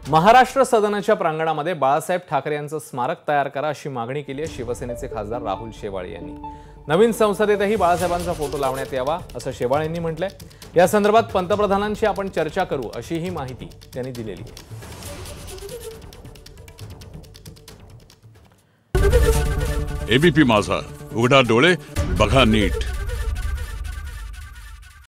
महाराष्ट्र सदनाच्या प्रांगणामध्ये बाळासाहेब ठाकरे यांचं स्मारक तयार करा अशी मागणी केली आहे शिवसेनेचे खासदार राहुल शेवाळे यांनी। नवीन संसदेतही बाळासाहेबांचा फोटो लावण्यात यावा असं शेवाळे यांनी म्हटलंय। या संदर्भात पंतप्रधानांशी आपण चर्चा करू अशी ही माहिती त्यांनी दिलेली आहे। एबीपी माझा, उघडा डोळे बघा नीट।